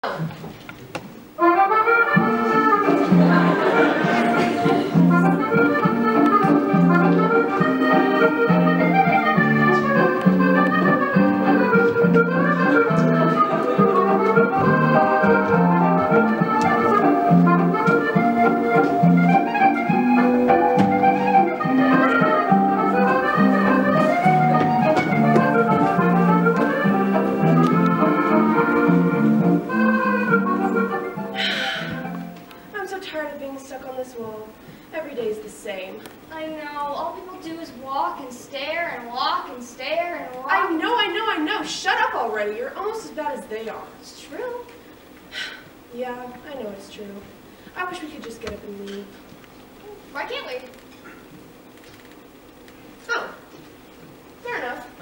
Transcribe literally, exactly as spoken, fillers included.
Yeah, I know it's true. I wish we could just get up and leave. Why can't we? Oh, fair enough.